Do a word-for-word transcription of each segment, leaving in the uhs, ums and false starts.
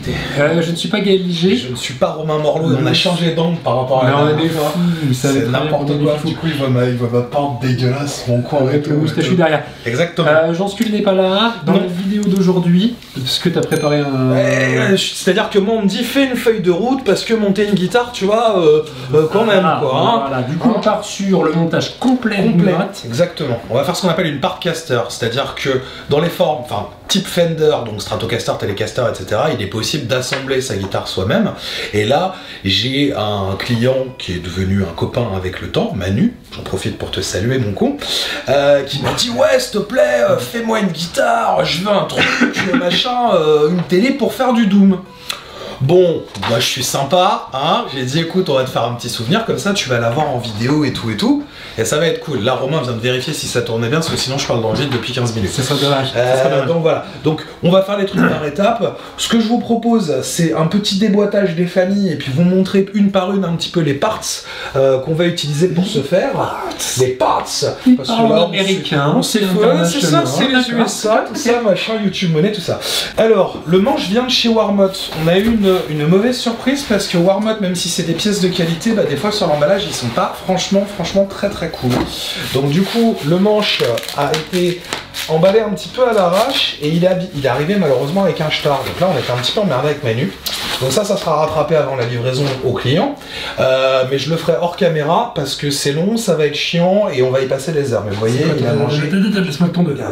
écoutez, euh, je ne suis pas Gaël Liger. Je ne suis pas Romain Morlot, et on a changé d'angle par rapport à la la dernière fois. C'est n'importe quoi, du coup il voit ma, il voit ma porte dégueulasse, mon coin avec le moustachu derrière. Exactement. Euh, Jean Skull n'est pas là. Dans non. la vidéo d'aujourd'hui, parce que tu as préparé un... Ouais, c'est-à-dire que moi on me dit fais une feuille de route parce que monter une guitare, tu vois, euh, euh, quand même ah, quoi. Hein. Voilà, du coup on part sur le montage complet. complet. Exactement. On va faire ce qu'on appelle une partcaster, c'est-à-dire que dans les formes, enfin type Fender, donc Stratocaster, Telecaster, et cetera, il est possible d'assembler sa guitare soi-même. Et là, j'ai un client qui est devenu un copain avec le temps, Manu, j'en profite pour te saluer mon con, euh, qui m'a dit ouais s'il te plaît, euh, fais-moi une guitare, je veux un truc, machin, euh, une télé pour faire du Doom. Bon, moi je suis sympa, hein, j'ai dit écoute on va te faire un petit souvenir, comme ça tu vas l'avoir en vidéo et tout et tout, et ça va être cool. Là Romain vient de vérifier si ça tournait bien, parce que sinon je parle dans le vide depuis quinze minutes. C'est ça dommage. Euh, donc voilà, donc on va faire les trucs par étapes. Ce que je vous propose c'est un petit déboîtage des familles, et puis vous montrer une par une un petit peu les parts euh, qu'on va utiliser pour ce faire. Les parts, parce que là américain, on s'est c'est ça, c'est les U S A, tout ça, machin, YouTube Money, tout ça. Alors, le manche vient de chez Warmot. On a eu une une mauvaise surprise parce que Warmot, même si c'est des pièces de qualité, bah, des fois sur l'emballage ils sont pas franchement franchement très très cool. Donc du coup le manche a été emballé un petit peu à l'arrache et il est, il est arrivé malheureusement avec un star. Donc là on était un petit peu emmerdé avec Manu. Donc ça, ça sera rattrapé avant la livraison au client. Euh, mais je le ferai hors caméra parce que c'est long, ça va être chiant et on va y passer les heures. Mais vous voyez, il a mangé... Laisse-moi ton de il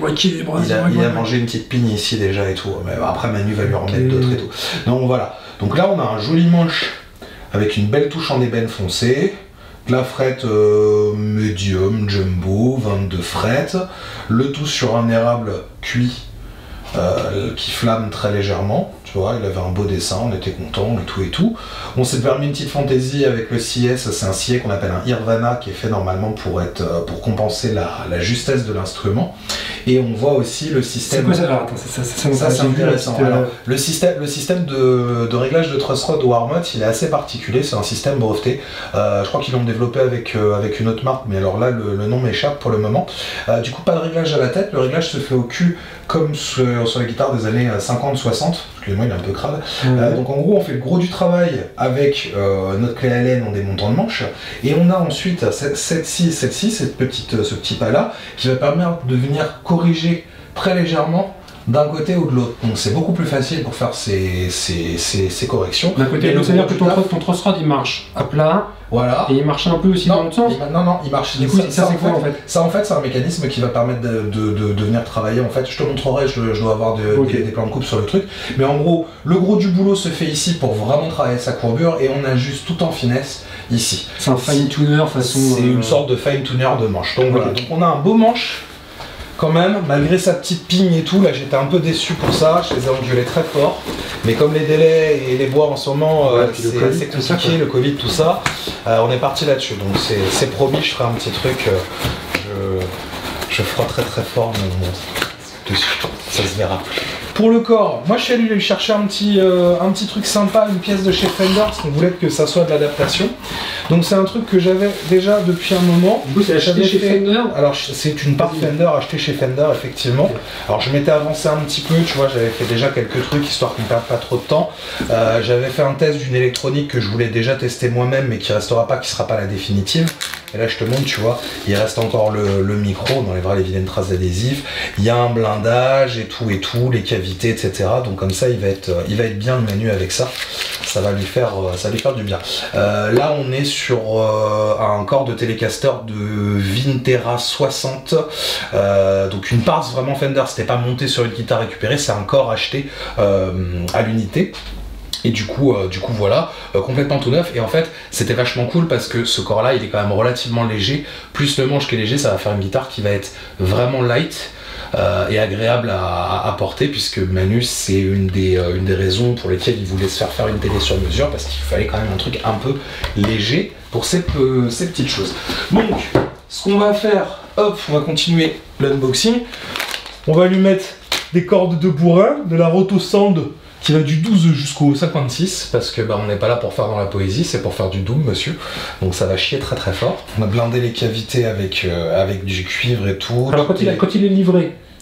a, il a mangé une petite pigne ici déjà et tout. Mais après Manu va lui remettre d'autres et tout. Donc voilà. Donc là on a un joli manche avec une belle touche en ébène foncé. De la frette euh, medium, jumbo, vingt-deux frettes. Le tout sur un érable cuit euh, qui flamme très légèrement. Tu vois, il avait un beau dessin, on était content et tout et tout. On s'est permis une petite fantaisie avec le C S, c'est un C A qu'on appelle un Irvana qui est fait normalement pour, être, pour compenser la, la justesse de l'instrument. Et on voit aussi le système... C'est quoi ça? Alors, attends, ça, ça, ça, ça c'est intéressant. Euh... Alors, le système, le système de, de réglage de truss rod Warmot, il est assez particulier, c'est un système breveté. Euh, je crois qu'ils l'ont développé avec, euh, avec une autre marque, mais alors là, le, le nom m'échappe pour le moment. Euh, du coup, pas de réglage à la tête, le réglage se fait au cul, comme sur, sur les guitares des années cinquante soixante, excusez-moi, il est un peu crade. Mmh. Euh, donc en gros, on fait le gros du travail avec euh, notre clé Allen en démontant le manche, et on a ensuite celle-ci, celle-ci, cette petite, ce petit pas-là, qui va permettre de venir corriger très légèrement d'un côté ou de l'autre. Donc c'est beaucoup plus facile pour faire ces, ces, ces, ces corrections. D'un côté, c'est-à-dire que ton, ton truss rod il marche à plat, voilà. Et il marche un peu aussi non, dans l'autre sens. il, non, non, il marche. Du coup, ça, ça, ça, c'est quoi en fait? Ça en fait, c'est un mécanisme qui va permettre de, de, de, de venir travailler. En fait, je te montrerai, je, je dois avoir de, okay. des, des plans de coupe sur le truc. Mais en gros, le gros du boulot se fait ici pour vraiment travailler sa courbure et on ajuste tout en finesse ici. C'est un fine tuner façon. C'est euh... une sorte de fine tuner de manche. Donc okay. Voilà. Donc on a un beau manche. Quand même, malgré sa petite pigne et tout, là j'étais un peu déçu pour ça, je les ai engueulés très fort. Mais comme les délais et les bois en ce moment, ouais, euh, c'est assez compliqué, ça, le Covid, tout ça, euh, on est parti là-dessus. Donc c'est promis, je ferai un petit truc, euh, je, je frotterai très fort mon, mon dessus, ça se verra. Pour le corps, moi je suis allé lui chercher un petit, euh, un petit truc sympa, une pièce de chez Fender, parce qu'on voulait que ça soit de l'adaptation. Donc c'est un truc que j'avais déjà depuis un moment. Du coup c'est acheté chez fait... Fender? Alors c'est une part Fender achetée chez Fender, effectivement. Alors je m'étais avancé un petit peu, tu vois, j'avais fait déjà quelques trucs, histoire qu'on ne perde pas trop de temps. Euh, j'avais fait un test d'une électronique que je voulais déjà tester moi-même, mais qui restera pas, qui sera pas la définitive. Et là je te montre, tu vois, il reste encore le, le micro, on enlèvera les vilaines traces d'adhésif. Il y a un blindage et tout et tout, les cavités, et cetera. Donc comme ça, il va être, il va être bien le menu avec ça. Ça va lui faire, ça va lui faire du bien. Euh, là, on est sur euh, un corps de Telecaster de Vintera soixante. Euh, donc une part vraiment Fender. C'était pas monté sur une guitare récupérée, c'est un corps acheté euh, à l'unité. Et du coup, euh, du coup voilà, euh, complètement tout neuf. Et en fait, c'était vachement cool parce que ce corps-là, il est quand même relativement léger. Plus le manche qui est léger, ça va faire une guitare qui va être vraiment light euh, et agréable à, à porter, puisque Manu, c'est une des, euh, une des raisons pour lesquelles il voulait se faire faire une télé sur mesure, parce qu'il fallait quand même un truc un peu léger pour ces, euh, ces petites choses. Donc, ce qu'on va faire, hop, on va continuer l'unboxing. On va lui mettre des cordes de bourrin, de la Roto Sound, qui va du douze jusqu'au cinquante-six, parce que bah, on n'est pas là pour faire dans la poésie, c'est pour faire du doom, monsieur. Donc ça va chier très très fort. On a blindé les cavités avec, euh, avec du cuivre et tout. Alors quand il, a, quand il est livré,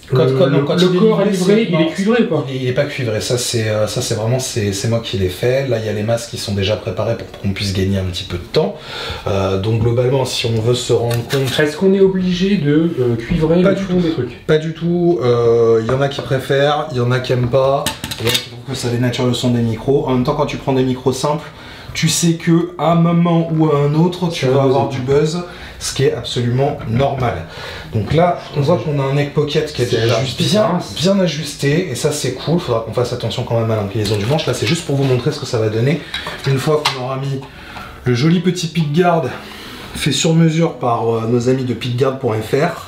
Quand, Euh, quand- le non, quand le il est corps est livré, livré, c'est- il non, est cuivré quoi. Il est, il est pas cuivré, ça c'est euh, ça c'est vraiment c'est c'est moi qui l'ai fait. Là il y a les masques qui sont déjà préparés pour qu'on puisse gagner un petit peu de temps. Euh, donc globalement si on veut se rendre compte, Est-ce qu'on est obligé de euh, cuivrer Pas le du fond des trucs? pas du tout. euh, Il y en a qui préfèrent, il y en a qui aiment pas. Il y en a qui trouvent que ça dénature le son des micros. En même temps quand tu prends des micros simples, tu sais que à un moment ou à un autre tu Ça vas va avoir buzzer. du buzz, ce qui est absolument normal. Donc là, on voit qu'on a un neck pocket qui est C'est déjà ajusté, bien, ça. bien ajusté, et ça c'est cool. Il faudra qu'on fasse attention quand même à l'inclinaison du manche. Là, c'est juste pour vous montrer ce que ça va donner une fois qu'on aura mis le joli petit pickguard fait sur mesure par euh, nos amis de pickguard point F R.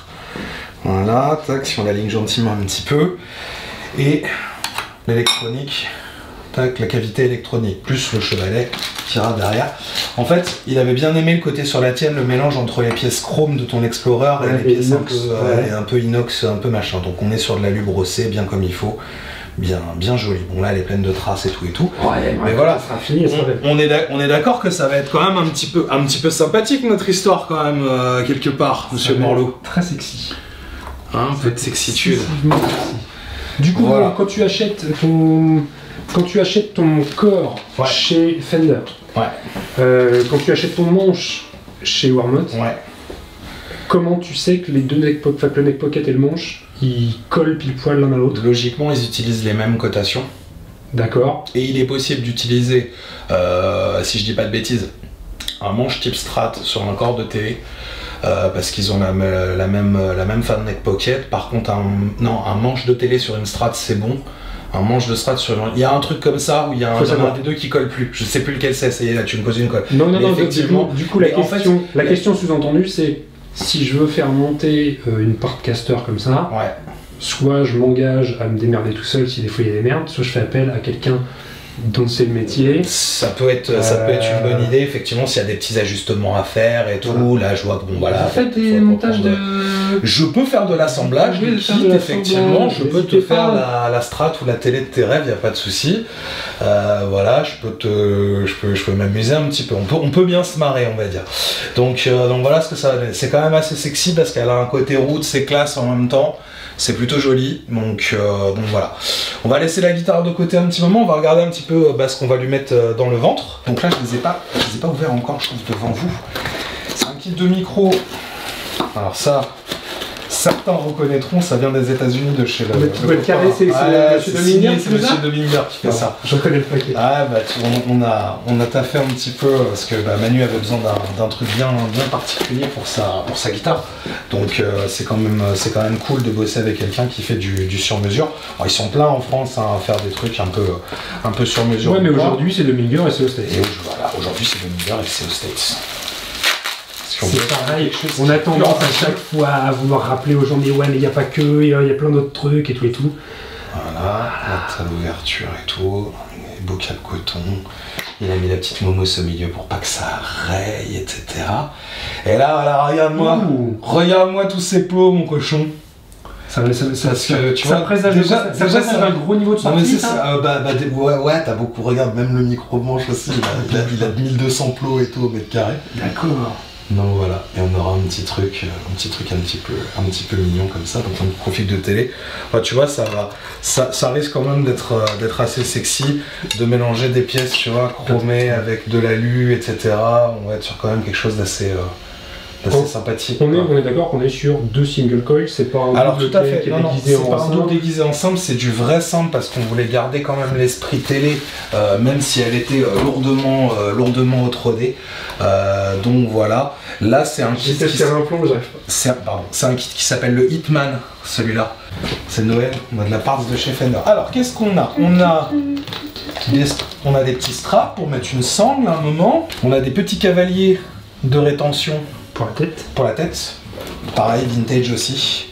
Voilà, tac, si on l'aligne gentiment un petit peu, et l'électronique. Tac, la cavité électronique, plus le chevalet qui ira derrière. En fait, il avait bien aimé le côté sur la tienne, le mélange entre les pièces chrome de ton Explorer et Ouais, les et pièces inox, un, peu, euh, ouais. et un peu inox, un peu machin. Donc on est sur de l'alu brossé, bien comme il faut, bien, bien joli. Bon là, elle est pleine de traces et tout et tout. Ouais, Mais voilà. ça sera fini, ça sera belle. On, on est d'ac- on est d'accord que ça va être quand même un petit peu, un petit peu sympathique notre histoire quand même, euh, quelque part, Monsieur Ça va être Morlot. Très sexy. Hein, un peu de sexitude. Excessivement sexy. Du coup, Voilà. quand tu achètes ton, quand tu achètes ton corps Ouais. chez Fender, Ouais, euh, quand tu achètes ton manche chez Warmouth, ouais. comment tu sais que les deux neck, po- enfin, que le neck pocket et le manche, ils collent pile poil l'un à l'autre? Logiquement, ils utilisent les mêmes cotations. D'accord. Et il est possible d'utiliser, euh, si je dis pas de bêtises, un manche type Strat sur un corps de télé, euh, parce qu'ils ont la, me- la même, la même fan neck pocket. Par contre, un, non, un manche de télé sur une Strat, c'est bon. Un manche de Strat sur une... Il y a un truc comme ça où il y a un, Faut il y en a savoir. un des deux qui colle plus. Je sais plus lequel c'est, ça y est, là tu me poses une colle. Non, non, Mais non, du effectivement, coup, du coup, la mais en fait, question, la la- question sous-entendue, c'est si je veux faire monter euh, une porte-caster comme ça, Ouais. soit je m'engage à me démerder tout seul si des fois il y a des merdes, soit je fais appel à quelqu'un dont c'est le métier. Ça peut être, ça peut être une bonne idée, effectivement, s'il y a des petits ajustements à faire et tout. Voilà. Là, je vois que bon, voilà. Vous faites faut- des faut montages prendre- de... Je peux faire de l'assemblage, Oui, de faire kit, de l'assemblage, effectivement. Je peux te n'hésitez faire pas. la, la strat ou la télé de tes rêves, il n'y a pas de souci. Euh, voilà, je peux te, je peux, je peux m'amuser un petit peu. On peut, on peut bien se marrer, on va dire. Donc, euh, donc voilà ce que ça va donner. C'est quand même assez sexy parce qu'elle a un côté route, c'est classe en même temps. C'est plutôt joli, donc, euh, donc voilà. On va laisser la guitare de côté un petit moment, on va regarder un petit peu euh, bah, ce qu'on va lui mettre euh, dans le ventre. Donc là, je ne les ai pas, je les ai pas ouverts encore, je trouve, devant vous. C'est un kit de micro. Alors ça, certains reconnaîtront, ça vient des États-Unis de chez le. Le petit boîte carré, c'est- c'est Ah, Monsieur c'est Dominger signé, qui c'est fait Monsieur ça Dominger qui fait ça. Je connais le paquet. Ah bah tu- on, on a on a taffé un petit peu parce que bah, Manu avait besoin d'un d'un truc bien bien particulier pour sa pour sa guitare. Donc euh, c'est quand même c'est quand même cool de bosser avec quelqu'un qui fait du, du sur mesure. Alors, ils sont pleins en France hein, à faire des trucs un peu un peu sur mesure. Ouais, mais ou pas. aujourd'hui c'est Dominger et c'est au States. Et au- voilà, aujourd'hui c'est Dominger et c'est aux States. Si on C'est veut- pareil, on a tendance à chaque fois à vouloir rappeler aux gens, mais ouais, mais il n'y a pas que, il y, a il y a plein d'autres trucs et tout et tout. Voilà, la table d'ouverture et tout, les bocal coton. Il a mis la petite momos au milieu pour pas que ça raye, et cetera. Et là, voilà, regarde-moi, Ouh. regarde-moi tous ces plots, mon cochon. Ça, ça, ça, Parce ça, que, tu ça vois, présage déjà- ça, ça déjà, présage ça- un gros niveau de Non mais sortie, c'est ça. ça, euh, bah, bah, des- ouais, ouais t'as beaucoup, regarde, même le micro-manche aussi, il a, il, a, il a mille deux cents plots et tout au mètre carré. D'accord. Donc voilà, et on aura un petit truc, euh, un petit truc un petit peu, un petit peu mignon comme ça, donc un profil de télé. Enfin, tu vois, ça va, ça, ça risque quand même d'être, euh, d'être assez sexy, de mélanger des pièces, tu vois, chromées avec de l'alu, et cetera. On va être sur quand même quelque chose d'assez, euh, d'assez On- sympathique. On est, quoi. on est d'accord qu'on est sur deux single coils, c'est pas un Alors double tout à qui est- fait, qui est non, non, déguisé c'est en pas un simple. double déguisé en simple, c'est du vrai simple parce qu'on voulait garder quand même l'esprit télé, euh, même si elle était euh, lourdement, euh, lourdement autorodée. Euh, donc voilà, là c'est un kit J'essaie de qui faire un plan, mais j'arrive pas. c'est un, pardon, c'est un kit qui s'appelle le Hitman, celui-là. C'est Noël, on a de la part de chez Fender. Alors qu'est-ce qu'on a On a des, on a des petits straps pour mettre une sangle à un moment. On a des petits cavaliers de rétention Pour la tête. pour la tête. Pareil, vintage aussi.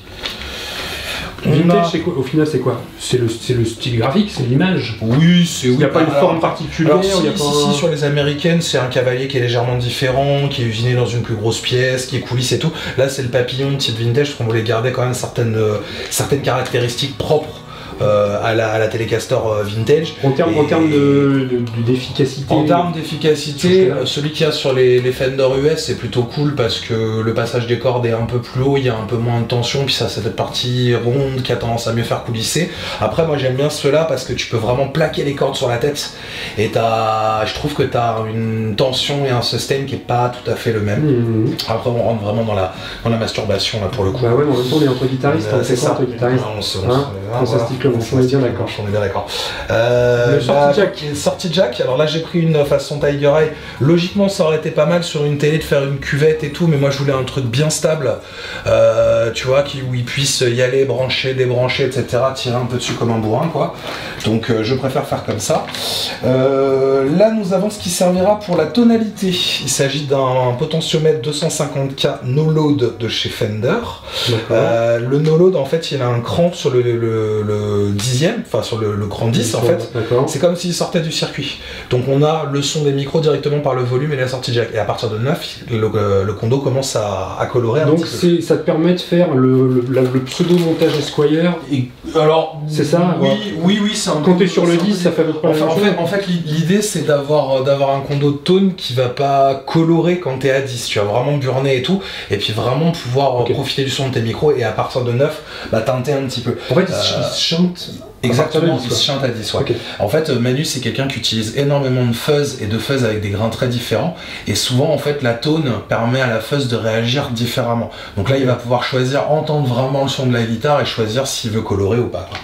On Vintage, a- c'est quoi? Au final, c'est quoi? C'est le, c'est le style graphique, c'est l'image. Oui, c'est Il n'y a pas une alors- forme particulière, Alors, si, il y a si, pas si, un- sur les américaines, c'est un cavalier qui est légèrement différent, qui est usiné dans une plus grosse pièce, qui est coulisse et tout. Là, c'est le papillon type vintage, parce qu'on voulait garder quand même certaines, euh, certaines caractéristiques propres euh, à la, à la Telecaster euh, vintage. En termes, Et, en termes de, de, d'efficacité. En termes d'efficacité, euh, celui qu'il y a sur les, les Fender U S c'est plutôt cool parce que le passage des cordes est un peu plus haut, il y a un peu moins de tension, puis ça c'est cette partie ronde qui a tendance à mieux faire coulisser. Après moi j'aime bien ceux-là parce que tu peux vraiment plaquer les cordes sur la tête et t'as, je trouve que tu as une tension et un sustain qui est pas tout à fait le même. Mmh. Après on rentre vraiment dans la, dans la masturbation là pour le coup. Bah ouais, mais en même temps on est entre guitaristes, euh, c'est ça. Entre guitaristes. On se, hein on se, on se on est bien d'accord. On est bien d'accord. Euh, le sortie bah, jack. Sortie jack, alors là j'ai pris une façon Tiger Eye. Logiquement ça aurait été pas mal sur une télé de faire une cuvette et tout, mais moi je voulais un truc bien stable, euh, tu vois, qui, où il puisse y aller, brancher, débrancher, et cetera, tirer un peu dessus comme un bourrin, quoi. Donc euh, je préfère faire comme ça. Euh, là nous avons ce qui servira pour la tonalité. Il s'agit d'un potentiomètre deux cent cinquante K no load de chez Fender. Euh, le no load en fait il a un cran sur le, le, le dixième, enfin sur le, le cran dix en fait. C'est comme s'il sortait du circuit. Donc on a le son des micros directement par le volume et la sortie jack. Et à partir de neuf, le, le condo commence à, à colorer un Donc petit peu. Ça te permet de faire le, le, le, le pseudo-montage Esquire. Et, alors, c'est ça Oui, ouais. oui, oui, c'est un Quand t'es sur le dix, ça fait à peu près enfin, la en fait, en fait, l'idée c'est d'avoir d'avoir un condo de tone qui va pas colorer quand t'es à dix. Tu vas vraiment burner et tout. Et puis vraiment pouvoir okay. profiter du son de tes micros. Et à partir de neuf, bah, teinter un petit peu. En fait, euh, il se chante. Exactement, il se chante à dix, ouais. Okay. En fait, Manu, c'est quelqu'un qui utilise énormément de fuzz et de fuzz avec des grains très différents. Et souvent, en fait, la tone permet à la fuzz de réagir différemment. Donc là, il va pouvoir choisir, entendre vraiment le son de la guitare et choisir s'il veut colorer ou pas.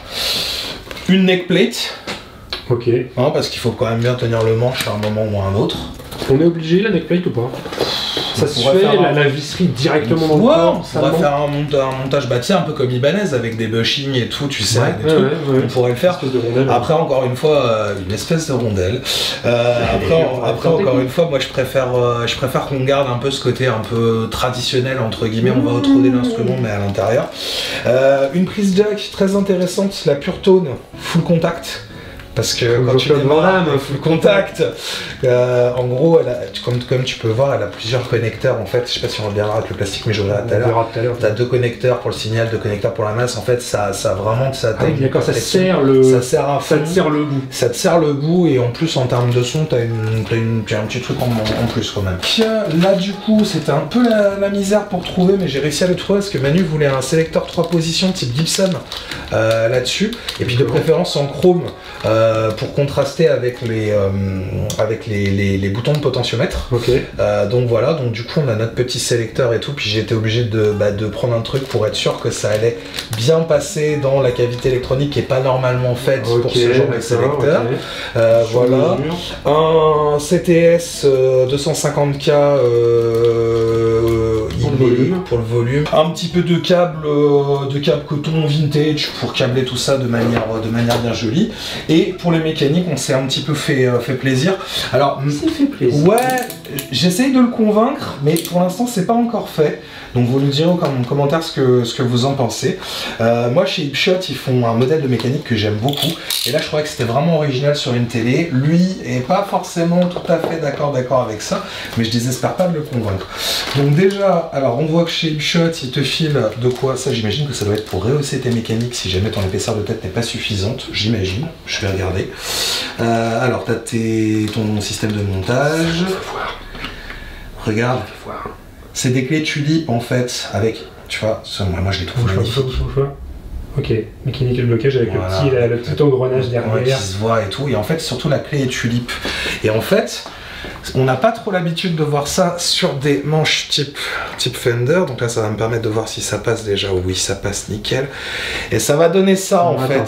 Une neck plate. Ok. Hein, parce qu'il faut quand même bien tenir le manche à un moment ou à un autre. On est obligé la neck plate ou pas? Ça se fait, un... la, la visserie directement dans le ouais, corps. On va faire un, monta un montage bâti un peu comme Ibanez avec des bushings et tout, tu sais, ouais, des ouais, trucs. Ouais, ouais. On pourrait le faire. Rondelle, après, ouais. encore une fois, euh, une espèce de rondelle. Euh, après, on, après encore une fois, moi je préfère, euh, je préfère qu'on garde un peu ce côté un peu traditionnel, entre guillemets. On va outroder l'instrument, mais à l'intérieur. Euh, une prise jack très intéressante, la Pure Tone Full Contact. Parce que quand tu démarres full contact, euh, en gros, elle a, comme, comme tu peux voir, elle a plusieurs connecteurs en fait. Je sais pas si on reviendra avec le plastique, mais je reviendrai tout à l'heure. Tu as deux connecteurs pour le signal, deux connecteurs pour la masse. En fait, ça, ça vraiment, ça, ah oui, d'accord, ça sert le, ça sert à ça fond, te sert le bout. Ça te sert le bout et en plus en termes de son, tu as, une, t'as une, t'as un petit truc en, en plus quand même. Là, du coup, c'était un peu la, la misère pour trouver, mais j'ai réussi à le trouver parce que Manu voulait un sélecteur trois positions type Gibson euh, là-dessus, et puis de préférence en chrome. Euh, pour contraster avec les euh, avec les, les, les boutons de potentiomètre. Okay. Euh, donc voilà, donc du coup on a notre petit sélecteur et tout, puis j'ai été obligé de, bah, de prendre un truc pour être sûr que ça allait bien passer dans la cavité électronique qui n'est pas normalement faite okay, pour ce genre de sélecteur. Okay. Euh, voilà, un C T S euh, deux cent cinquante K euh, pour, le volume. pour le volume. Un petit peu de câble, euh, de câble coton vintage pour câbler tout ça de manière, de manière bien jolie. Et pour les mécaniques, on s'est un petit peu fait, euh, fait plaisir. Alors, c'est fait plaisir. Ouais, j'essaye de le convaincre, mais pour l'instant, c'est pas encore fait. Donc vous nous direz en commentaire ce que, ce que vous en pensez. Euh, moi chez Hipshot, ils font un modèle de mécanique que j'aime beaucoup. Et là je trouvais que c'était vraiment original sur une télé. Lui est pas forcément tout à fait d'accord d'accord avec ça, mais je désespère pas de le convaincre. Donc déjà, alors on voit que chez Hipshot, ils te filent de quoi? Ça j'imagine que ça doit être pour rehausser tes mécaniques si jamais ton épaisseur de tête n'est pas suffisante. J'imagine, je vais regarder. Euh, alors tu as tes, ton système de montage. Regarde. C'est des clés Tulip en fait, avec, tu vois, moi, moi je les trouve bouge magnifiques. Bouge, bouge, bouge. Ok, mécanique de blocage avec voilà. le petit, la, le petit engrenage derrière. Ouais, qui se voit et tout, et en fait surtout la clé est Tulip. Et en fait, on n'a pas trop l'habitude de voir ça sur des manches type, type Fender, donc là ça va me permettre de voir si ça passe déjà. Oui, ça passe nickel. Et ça va donner ça en fait.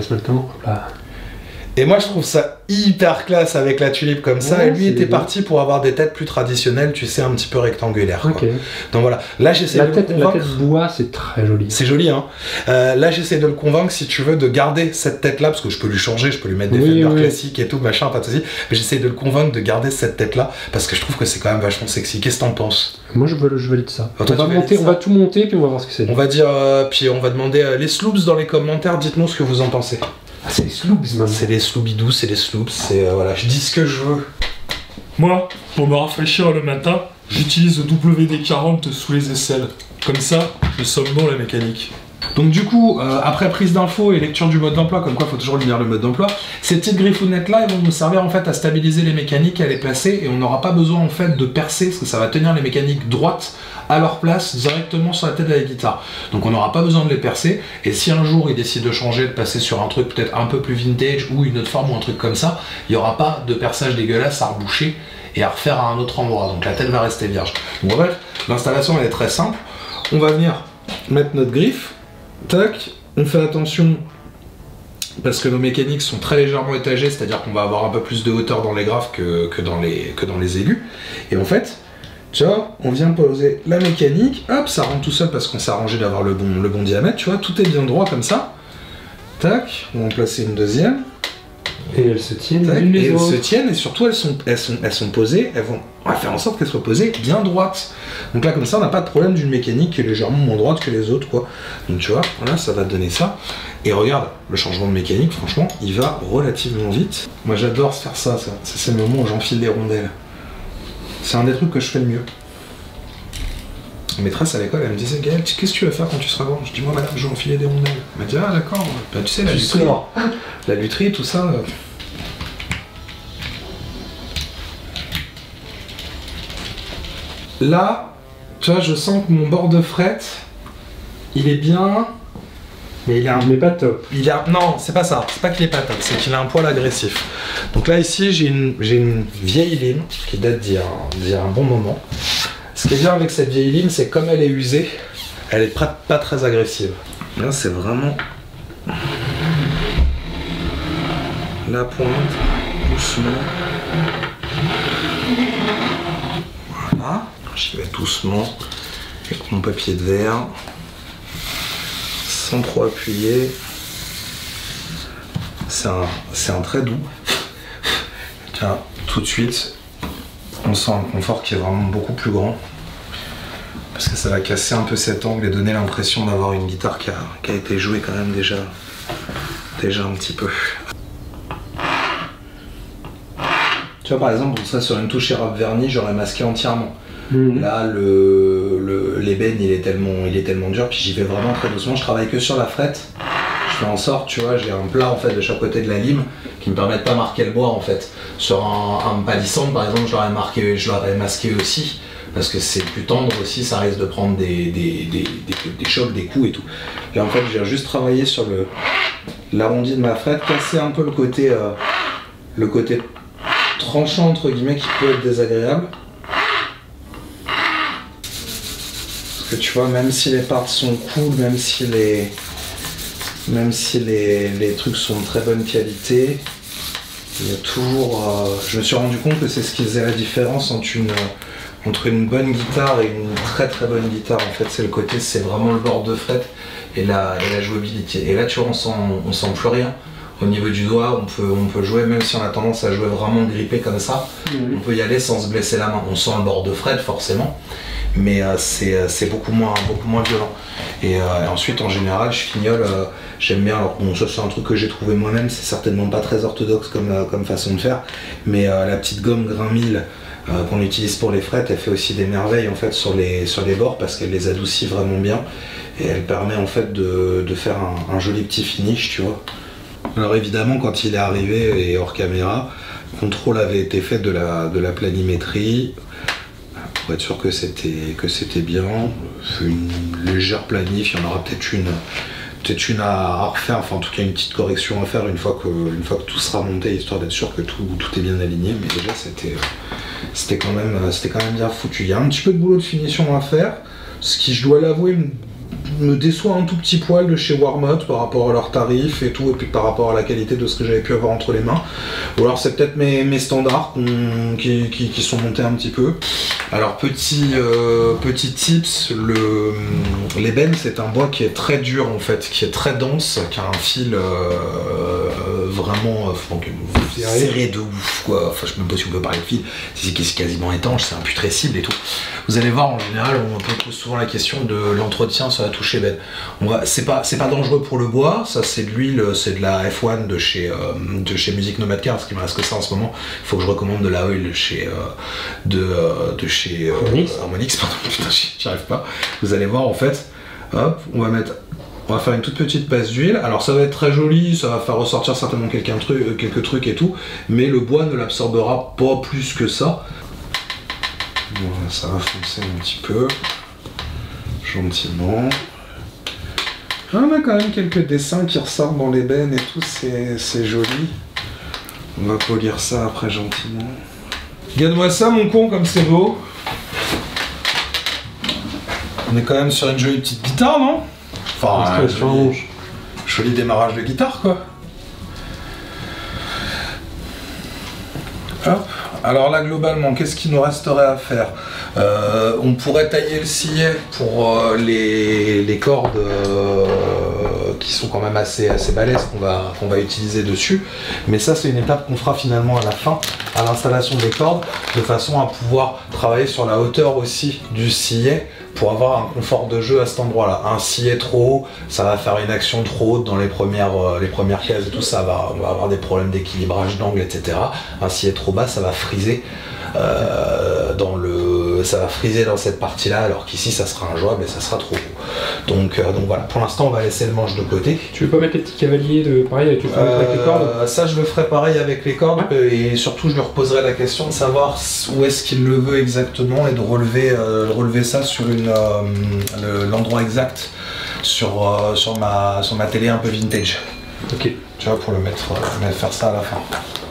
Et moi je trouve ça hyper classe avec la tulipe comme ça, ouais, et lui était parti pour avoir des têtes plus traditionnelles, tu sais, un petit peu rectangulaires. Okay. Donc voilà, là j'essaie de tête, le convaincre. La tête bois, c'est très joli. C'est joli, hein. Euh, là j'essaie de le convaincre, si tu veux, de garder cette tête-là, parce que je peux lui changer, je peux lui mettre des oui, Fender oui. classiques et tout, machin, pas de soucis, mais j'essaie de le convaincre de garder cette tête-là, parce que je trouve que c'est quand même vachement sexy. Qu'est-ce que t'en penses? Moi je, veux, je valide ça. Oh, on, va monter, ça. on va tout monter, puis on va voir ce que c'est. On va dire, euh, puis on va demander euh, les sloops dans les commentaires, dites-nous ce que vous en pensez. Ah, c'est les sloops, man. C'est les sloobidous, c'est les sloops, c'est euh, voilà, je dis ce que je veux. Moi, pour me rafraîchir le matin, j'utilise le W D quarante sous les aisselles. Comme ça, je somme bon la mécanique. Donc du coup, euh, après prise d'infos et lecture du mode d'emploi, comme quoi il faut toujours lire le mode d'emploi, ces petites griffounettes là, elles vont nous servir en fait à stabiliser les mécaniques, à les placer, et on n'aura pas besoin en fait de percer, parce que ça va tenir les mécaniques droites à leur place directement sur la tête de la guitare. Donc on n'aura pas besoin de les percer, et si un jour ils décident de changer, de passer sur un truc peut-être un peu plus vintage, ou une autre forme, ou un truc comme ça, il n'y aura pas de perçage dégueulasse à reboucher et à refaire à un autre endroit, donc la tête va rester vierge. Donc bref, l'installation elle est très simple, on va venir mettre notre griffe, tac, on fait attention parce que nos mécaniques sont très légèrement étagées, c'est-à-dire qu'on va avoir un peu plus de hauteur dans les graffes que, que, dans les, que dans les aigus. Et en fait, tu vois, on vient poser la mécanique, hop, ça rentre tout seul parce qu'on s'est arrangé d'avoir le bon, le bon diamètre, tu vois, tout est bien droit comme ça. Tac, on va en placer une deuxième. Et elles se tiennent Tac, l'une les et elles autres. se tiennent, et surtout elles sont, elles sont, elles sont posées, elles vont, on va faire en sorte qu'elles soient posées bien droites. Donc là comme ça on n'a pas de problème d'une mécanique qui est légèrement moins droite que les autres quoi. Donc tu vois, voilà, ça va donner ça. Et regarde, le changement de mécanique, franchement, il va relativement vite. Moi j'adore faire ça, ça. C'est le moment où j'enfile les rondelles. C'est un des trucs que je fais le mieux. Ma maîtresse à l'école, elle me disait, Gaël, qu'est-ce que tu vas faire quand tu seras grand? Je dis, moi madame, je vais enfiler des rondelles. Elle m'a dit, ah d'accord, bah, tu sais, la Tu lutherie, sors. la lutherie, tout ça. euh, Là, tu vois, je sens que mon bord de fret, il est bien, mais il est un... Mais pas top. Il a... Non, c'est pas ça, c'est pas qu'il est pas top, c'est qu'il a un poil agressif. Donc là, ici, j'ai une, j'ai une vieille lime qui date d'il y, a un- d'il y a un bon moment. Ce qui est bien avec cette vieille lime, c'est que comme elle est usée, elle est pas, pas très agressive. Là, c'est vraiment... La pointe, doucement. Voilà. J'y vais doucement avec mon papier de verre, sans trop appuyer. C'est un, c'est un trait doux. Tiens, tout de suite, on sent un confort qui est vraiment beaucoup plus grand. Parce que ça va casser un peu cet angle et donner l'impression d'avoir une guitare qui a, qui a été jouée quand même déjà, déjà un petit peu. Tu vois par exemple, on serait sur une touche érable vernis, j'aurais masqué entièrement. Mmh. Là, le, le- l'ébène, il est tellement, il est tellement dur, puis j'y vais vraiment très doucement. Je travaille que sur la frette. Je fais en sorte, tu vois, j'ai un plat en fait de chaque côté de la lime qui me permet de pas marquer le bois en fait. Sur un, un palissandre par exemple, je l'aurais marqué, je l'aurais masqué aussi parce que c'est plus tendre aussi, ça risque de prendre des, des, des, des, des chocs, des coups et tout. Et en fait, j'ai juste travaillé sur le l'arrondi de ma frette, casser un peu le côté, euh, le côté tranchant entre guillemets qui peut être désagréable. Parce que tu vois, même si les parts sont cool, même si les, même si les, les trucs sont de très bonne qualité, il y a toujours... Euh, je me suis rendu compte que c'est ce qui faisait la différence entre une, entre une bonne guitare et une très très bonne guitare. En fait, c'est le côté, c'est vraiment le bord de fret et la, et la jouabilité. Et là, tu vois, on sent, on sent plus rien. Au niveau du doigt, on peut, on peut jouer, même si on a tendance à jouer vraiment grippé comme ça, Mmh. on peut y aller sans se blesser la main. On sent le bord de fret forcément, mais euh, c'est, c'est beaucoup moins, beaucoup moins violent. Et, euh, et ensuite, en général, je fignole, euh, j'aime bien, alors bon, ça c'est un truc que j'ai trouvé moi-même, c'est certainement pas très orthodoxe comme, euh, comme façon de faire, mais euh, la petite gomme grain mille euh, qu'on utilise pour les frettes, elle fait aussi des merveilles en fait sur les, sur les bords parce qu'elle les adoucit vraiment bien et elle permet en fait de, de faire un, un joli petit finish, tu vois. Alors évidemment, quand il est arrivé et hors caméra, le contrôle avait été fait de la, de la planimétrie pour être sûr que c'était, que c'était bien. Une légère planif, il y en aura peut-être une, peut-être une à, à refaire, enfin en tout cas une petite correction à faire une fois que, une fois que tout sera monté, histoire d'être sûr que tout, tout est bien aligné. Mais déjà c'était, c'était, quand même, c'était quand même bien foutu. Il y a un petit peu de boulot de finition à faire, ce qui, je dois l'avouer, me me déçoit un tout petit poil de chez Warmoth par rapport à leurs tarifs et tout, et puis par rapport à la qualité de ce que j'avais pu avoir entre les mains. Ou alors c'est peut-être mes, mes standards qu'on- qui, qui, qui sont montés un petit peu. Alors petit, euh, petit tips, le, l'ébène c'est un bois qui est très dur en fait, qui est très dense, qui a un fil euh, vraiment euh, serré de ouf quoi. Enfin je sais même pas si on peut parler de fil, c'est quasiment étanche, c'est imputrescible et tout. Vous allez voir en général, on peut poser souvent la question de l'entretien sur la touche ébène. On va, c'est pas, c'est pas dangereux pour le bois, ça c'est de l'huile, c'est de la F un de chez, euh, de chez Music Nomad Car, parce qu'il me reste que ça en ce moment. Il faut que je recommande de la oil chez, euh, de, euh, de chez euh, Harmonix. Harmonix, pardon, putain, j'y j'y arrive pas. Vous allez voir en fait, hop, on va mettre On va faire une toute petite passe d'huile. Alors ça va être très joli, ça va faire ressortir certainement quelques trucs, quelques trucs et tout, mais le bois ne l'absorbera pas plus que ça. Voilà, ça va foncer un petit peu, gentiment. On a quand même quelques dessins qui ressortent dans l'ébène et tout, c'est joli. On va polir ça après gentiment. Regarde-moi ça mon con comme c'est beau. On est quand même sur une jolie petite guitare, non? Enfin, un joli, joli démarrage de guitare quoi. Hop. Alors là globalement, qu'est-ce qu'il nous resterait à faire? euh, On pourrait tailler le sillet pour euh, les, les cordes euh, qui sont quand même assez, assez balèzes qu'on va, qu'on va utiliser dessus. Mais ça c'est une étape qu'on fera finalement à la fin, à l'installation des cordes, de façon à pouvoir travailler sur la hauteur aussi du sillet pour avoir un confort de jeu à cet endroit-là. Un sillet trop haut, ça va faire une action trop haute dans les premières, euh, les premières cases et tout ça, va, on va avoir des problèmes d'équilibrage d'angle, et cetera. Un sillet trop bas, ça va friser euh, dans le, ça va friser dans cette partie-là, alors qu'ici ça sera injouable et ça sera trop haut. Donc, euh, donc voilà, pour l'instant on va laisser le manche de côté. Tu veux pas mettre les petits cavaliers de pareil, tu le ferais euh, avec les cordes? Ça je le ferai pareil avec les cordes, ouais. Et surtout je lui reposerai la question de savoir où est-ce qu'il le veut exactement et de relever, euh, relever ça sur une euh, l'endroit exact sur, euh, sur, ma, sur ma télé un peu vintage. Ok. Tu vois, pour le mettre, euh, faire ça à la fin.